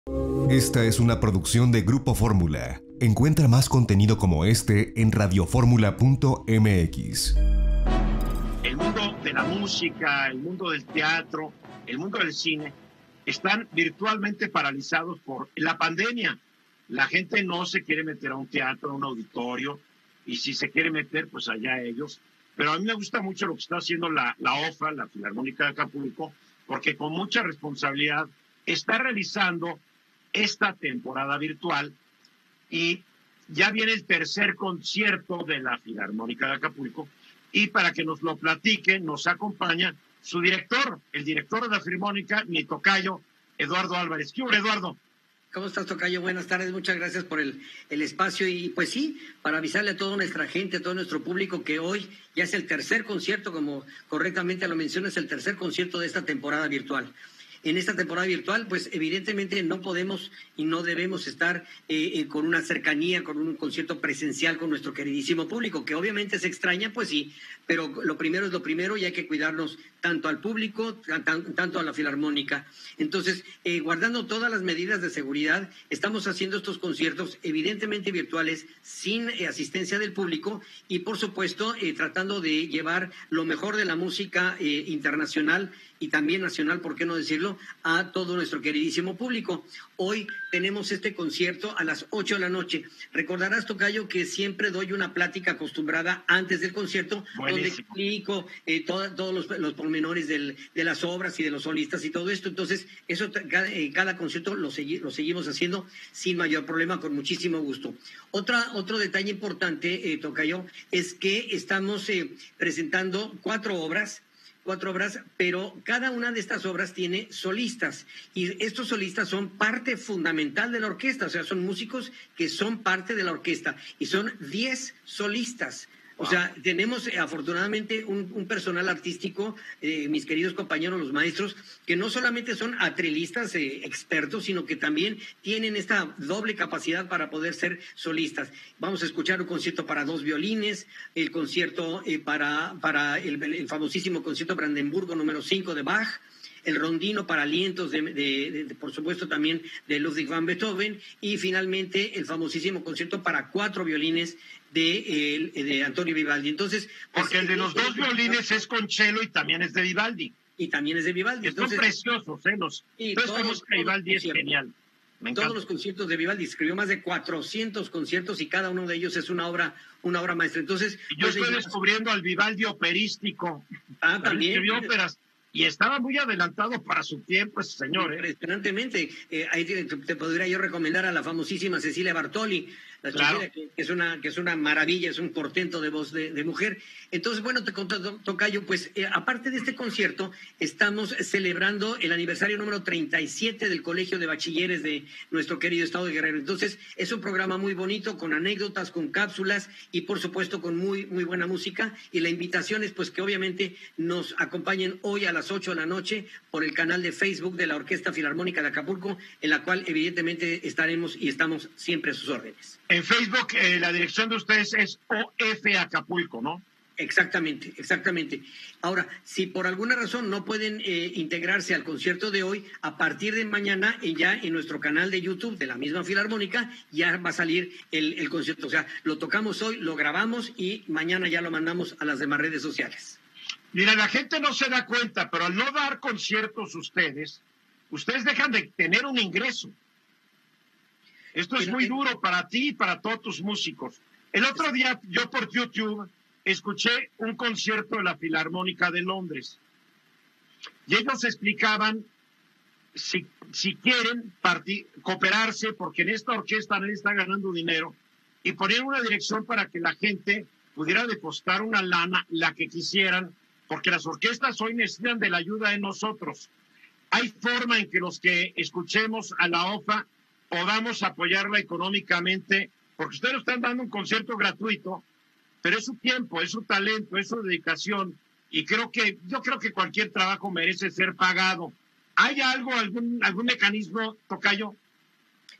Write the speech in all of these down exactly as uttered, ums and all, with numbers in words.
Esta es una producción de Grupo Fórmula. Encuentra más contenido como este en radioformula punto m x. El mundo de la música, el mundo del teatro, el mundo del cine están virtualmente paralizados por la pandemia. La gente no se quiere meter a un teatro, a un auditorio, y si se quiere meter, pues allá ellos. Pero a mí me gusta mucho lo que está haciendo la, la O F A, la Filarmónica de Acapulco, porque con mucha responsabilidad está realizando esta temporada virtual y ya viene el tercer concierto de la Filarmónica de Acapulco, y para que nos lo platique nos acompaña su director, el director de la Filarmónica, mi tocayo, Eduardo Álvarez. ¿Qué hubo, Eduardo? ¿Cómo estás, tocayo? Buenas tardes, muchas gracias por el, el espacio y pues sí, para avisarle a toda nuestra gente, a todo nuestro público que hoy ya es el tercer concierto, como correctamente lo mencionas, el tercer concierto de esta temporada virtual. En esta temporada virtual, pues evidentemente no podemos y no debemos estar eh, eh, con una cercanía, con un concierto presencial con nuestro queridísimo público, que obviamente se extraña, pues sí, pero lo primero es lo primero y hay que cuidarnos tanto al público, tan, tanto a la Filarmónica. Entonces, eh, guardando todas las medidas de seguridad, estamos haciendo estos conciertos evidentemente virtuales, sin eh, asistencia del público y, por supuesto, eh, tratando de llevar lo mejor de la música eh, internacional y también nacional, ¿por qué no decirlo?, a todo nuestro queridísimo público. Hoy tenemos este concierto a las ocho de la noche. Recordarás, tocayo, que siempre doy una plática acostumbrada antes del concierto, buenísimo, donde explico eh, todo, todos los, los pormenores del, de las obras y de los solistas y todo esto. Entonces, eso cada, eh, cada concierto lo, segui, lo seguimos haciendo sin mayor problema, con muchísimo gusto. Otra, otro detalle importante, eh, tocayo, es que estamos eh, presentando cuatro obras, cuatro obras, pero cada una de estas obras tiene solistas y estos solistas son parte fundamental de la orquesta, o sea, son músicos que son parte de la orquesta y son diez solistas. O sea, tenemos eh, afortunadamente un, un personal artístico, eh, mis queridos compañeros, los maestros, que no solamente son atrilistas eh, expertos, sino que también tienen esta doble capacidad para poder ser solistas. Vamos a escuchar un concierto para dos violines, el concierto eh, para, para el, el famosísimo concierto Brandenburgo número cinco de Bach, el rondino para alientos, de, de, de, de, por supuesto también de Ludwig van Beethoven, y finalmente el famosísimo concierto para cuatro violines de, de, de Antonio Vivaldi. Entonces, pues, porque el de los dos violines es con cello y también es de Vivaldi. Y también es de Vivaldi. Son preciosos, ¿eh? Los, y todos los de Vivaldi es genial. Me todos los conciertos de Vivaldi, escribió más de cuatrocientos conciertos y cada uno de ellos es una obra, una obra maestra. Entonces, yo pues, estoy descubriendo al Vivaldi operístico. Ah, también. Escribió óperas. Y estaba muy adelantado para su tiempo ese señor. ¿eh? Impresionantemente. Eh, ahí te, te podría yo recomendar a la famosísima Cecilia Bartoli, la claro. Cecilia, que, que, es una, que es una maravilla, es un portento de voz de, de mujer. Entonces, bueno, te conto, tocayo, pues eh, aparte de este concierto, estamos celebrando el aniversario número treinta y siete del Colegio de Bachilleres de nuestro querido estado de Guerrero. Entonces, es un programa muy bonito, con anécdotas, con cápsulas y, por supuesto, con muy, muy buena música. Y la invitación es, pues, que obviamente nos acompañen hoy a las ocho de la noche por el canal de Facebook de la Orquesta Filarmónica de Acapulco, en la cual evidentemente estaremos y estamos siempre a sus órdenes. En Facebook eh, la dirección de ustedes es O F Acapulco, ¿no? Exactamente, exactamente. Ahora, si por alguna razón no pueden eh, integrarse al concierto de hoy, a partir de mañana eh, ya en nuestro canal de YouTube de la misma Filarmónica ya va a salir el, el concierto. O sea, lo tocamos hoy, lo grabamos y mañana ya lo mandamos a las demás redes sociales. Mira, la gente no se da cuenta, pero al no dar conciertos ustedes, ustedes dejan de tener un ingreso. Esto es muy duro para ti y para todos tus músicos. El otro día, yo por YouTube, escuché un concierto de la Filarmónica de Londres. Y ellos explicaban si, si quieren cooperarse, porque en esta orquesta nadie está ganando dinero, y ponían una dirección para que la gente pudiera depositar una lana, la que quisieran, porque las orquestas hoy necesitan de la ayuda de nosotros. Hay forma en que los que escuchemos a la O F A podamos apoyarla económicamente, porque ustedes están dando un concierto gratuito, pero es su tiempo, es su talento, es su dedicación, y creo que, yo creo que cualquier trabajo merece ser pagado. ¿Hay algo, algún, algún mecanismo, tocayo?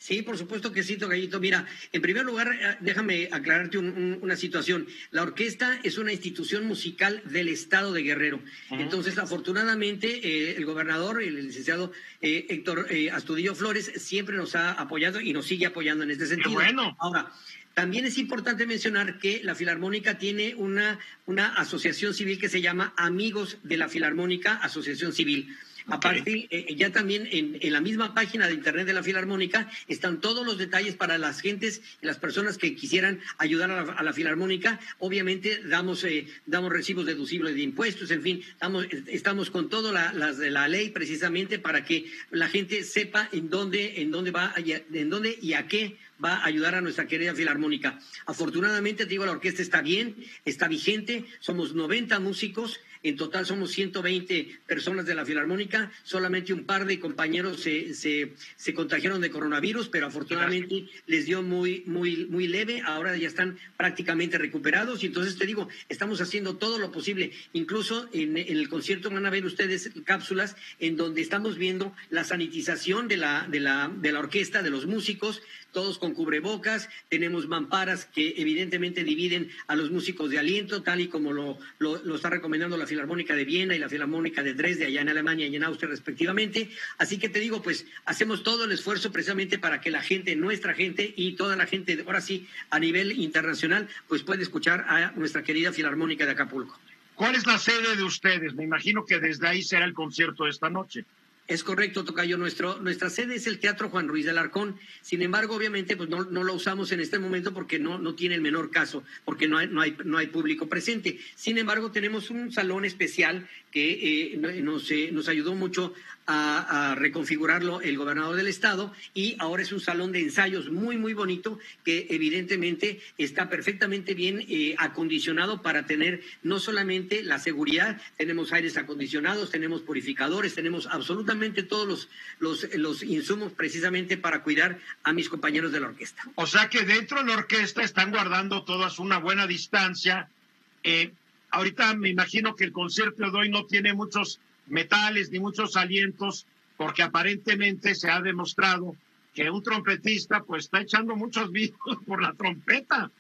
Sí, por supuesto que sí, Tocayito. Mira, en primer lugar, déjame aclararte un, un, una situación. La orquesta es una institución musical del Estado de Guerrero. Uh-huh. Entonces, afortunadamente, eh, el gobernador, el licenciado eh, Héctor eh, Astudillo Flores, siempre nos ha apoyado y nos sigue apoyando en este sentido. ¡Qué bueno! Ahora, también es importante mencionar que la Filarmónica tiene una, una asociación civil que se llama Amigos de la Filarmónica, Asociación Civil. Okay. Aparte, eh, ya también en, en la misma página de internet de la Filarmónica están todos los detalles para las gentes y las personas que quisieran ayudar a la, a la Filarmónica. Obviamente damos eh, damos recibos deducibles de impuestos, en fin, estamos, estamos con todo la, las de la ley precisamente para que la gente sepa en dónde, en dónde va, en dónde y a qué va a ayudar a nuestra querida Filarmónica. Afortunadamente, te digo, la orquesta está bien, está vigente, somos noventa músicos. En total somos ciento veinte personas de la Filarmónica, solamente un par de compañeros se, se, se contagiaron de coronavirus, pero afortunadamente les dio muy, muy, muy leve, ahora ya están prácticamente recuperados y entonces te digo, estamos haciendo todo lo posible, incluso en, en el concierto van a ver ustedes cápsulas en donde estamos viendo la sanitización de la, de la, de la orquesta, de los músicos, todos con cubrebocas, tenemos mamparas que evidentemente dividen a los músicos de aliento, tal y como lo, lo, lo está recomendando la Filarmónica de Viena y la Filarmónica de Dresde, allá en Alemania y en Austria respectivamente. Así que te digo, pues hacemos todo el esfuerzo precisamente para que la gente, nuestra gente y toda la gente, ahora sí, a nivel internacional, pues pueda escuchar a nuestra querida Filarmónica de Acapulco. ¿Cuál es la sede de ustedes? Me imagino que desde ahí será el concierto de esta noche. Es correcto, Tocayo. Nuestro, nuestra sede es el Teatro Juan Ruiz de Alarcón. Sin embargo, obviamente, pues no, no lo usamos en este momento porque no, no tiene el menor caso, porque no hay, no hay, no hay público presente. Sin embargo, tenemos un salón especial que eh, nos, eh, nos ayudó mucho a, a reconfigurarlo el gobernador del estado y ahora es un salón de ensayos muy, muy bonito que evidentemente está perfectamente bien eh, acondicionado para tener no solamente la seguridad, tenemos aires acondicionados, tenemos purificadores, tenemos absolutamente todos los, los, los insumos precisamente para cuidar a mis compañeros de la orquesta. O sea que dentro de la orquesta están guardando todas una buena distancia. Eh, ahorita me imagino que el concierto de hoy no tiene muchos metales ni muchos alientos, porque aparentemente se ha demostrado que un trompetista pues está echando muchos virus por la trompeta.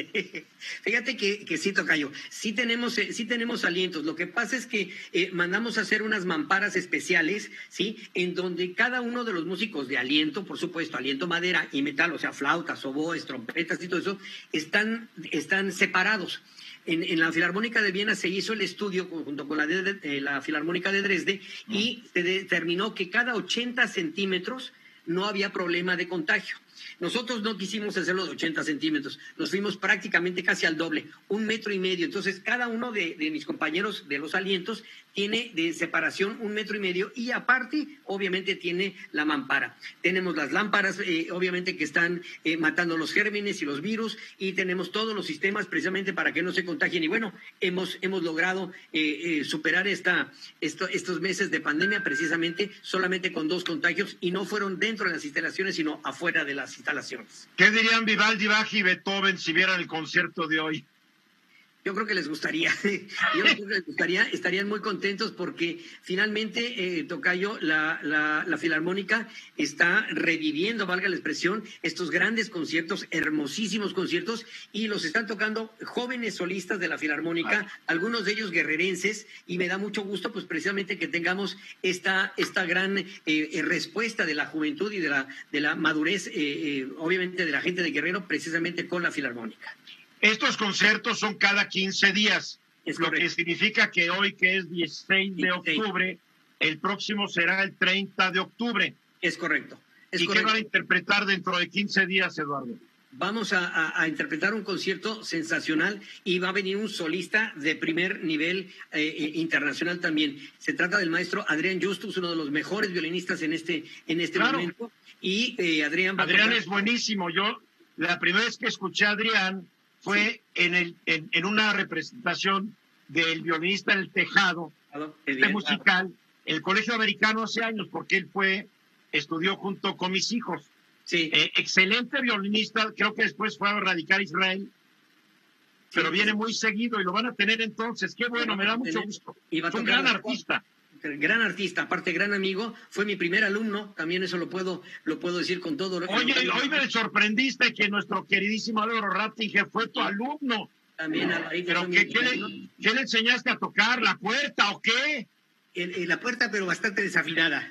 Fíjate que, que sí, Tocayo, sí tenemos, eh, sí tenemos alientos. Lo que pasa es que eh, mandamos a hacer unas mamparas especiales, ¿sí? En donde cada uno de los músicos de aliento, por supuesto, aliento madera y metal, o sea, flautas, oboes, trompetas y todo eso, están, están separados. En, en la Filarmónica de Viena se hizo el estudio junto con la, de, eh, la Filarmónica de Dresde mm. y se determinó que cada ochenta centímetros no había problema de contagio. Nosotros no quisimos hacerlo de ochenta centímetros, nos fuimos prácticamente casi al doble, un metro y medio. Entonces, cada uno de, de mis compañeros de los alientos tiene de separación un metro y medio y aparte, obviamente, tiene la mampara. Tenemos las lámparas, eh, obviamente, que están eh, matando los gérmenes y los virus y tenemos todos los sistemas precisamente para que no se contagien. Y bueno, hemos, hemos logrado eh, eh, superar esta, esto, estos meses de pandemia precisamente solamente con dos contagios y no fueron dentro de las instalaciones, sino afuera de las instalaciones. ¿Qué dirían Vivaldi, Bach y Beethoven si vieran el concierto de hoy? Yo creo que les gustaría, yo creo que les gustaría, estarían muy contentos porque finalmente, eh, Tocayo, la, la, la Filarmónica está reviviendo, valga la expresión, estos grandes conciertos, hermosísimos conciertos, y los están tocando jóvenes solistas de la Filarmónica, Ay. algunos de ellos guerrerenses, y me da mucho gusto, pues precisamente que tengamos esta, esta gran eh, respuesta de la juventud y de la, de la madurez, eh, eh, obviamente de la gente de Guerrero, precisamente con la Filarmónica. Estos conciertos son cada quince días, es lo correcto. que significa que hoy, que es dieciséis de octubre, el próximo será el treinta de octubre. Es correcto. Es ¿Y correcto. qué van a interpretar dentro de quince días, Eduardo? Vamos a, a, a interpretar un concierto sensacional y va a venir un solista de primer nivel eh, internacional también. Se trata del maestro Adrián Justus, uno de los mejores violinistas en este, en este claro. momento. Y eh, Adrián va Adrián a tocar... es buenísimo. Yo, la primera vez que escuché a Adrián fue sí. en, el, en, en una representación del violinista El Tejado, claro, este bien, musical, claro. el Colegio Americano hace años, porque él fue, estudió junto con mis hijos. Sí. Eh, excelente violinista, creo que después fue a radicar a Israel, pero sí, viene sí. muy seguido y lo van a tener entonces. Qué bueno, me da mucho gusto. Y va a es un tocar gran artista. gran artista, aparte gran amigo, fue mi primer alumno, también eso lo puedo, lo puedo decir con todo. Oye, hoy me sorprendiste que nuestro queridísimo Álvaro Rattinger fue tu alumno. También, Alvarito. ¿Pero qué, qué, le, qué le enseñaste a tocar? ¿La puerta o qué? En, en la puerta, pero bastante desafinada.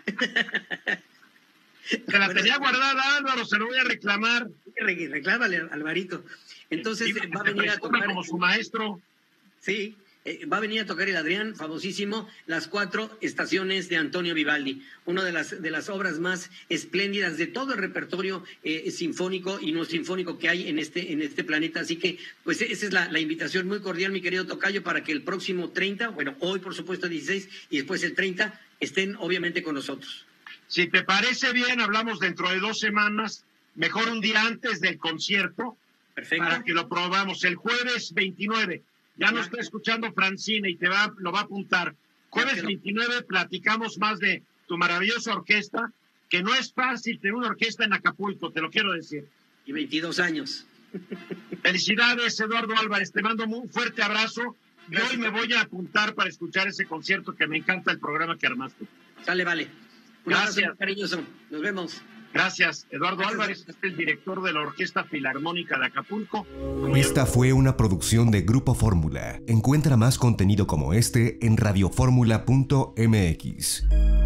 Se la bueno, tenía guardada, Álvaro, se lo voy a reclamar. Reclámale, Alvarito. Entonces, sí, va a venir a tocar... como su maestro. Sí, eh, va a venir a tocar el Adrián, famosísimo, Las Cuatro Estaciones de Antonio Vivaldi, una de las, de las obras más espléndidas de todo el repertorio eh, sinfónico y no sinfónico que hay en este, en este planeta. Así que, pues, esa es la, la invitación muy cordial, mi querido tocayo, para que el próximo treinta, bueno, hoy, por supuesto, dieciséis, y después el treinta, estén, obviamente, con nosotros. Si te parece bien, hablamos dentro de dos semanas, mejor un día antes del concierto. Perfecto. Para que lo probamos. El jueves veintinueve. Ya nos está escuchando Francine y te va, lo va a apuntar. Jueves veintinueve platicamos más de tu maravillosa orquesta, que no es fácil tener una orquesta en Acapulco, te lo quiero decir. Y veintidós años. Felicidades, Eduardo Álvarez. Te mando un fuerte abrazo. Y hoy me voy a apuntar para escuchar ese concierto, que me encanta el programa que armaste. Sale, vale. Un Gracias. abrazo cariñoso. Nos vemos. Gracias, Eduardo Gracias. Álvarez, es el director de la Orquesta Filarmónica de Acapulco. Esta fue una producción de Grupo Fórmula. Encuentra más contenido como este en radioformula punto m x.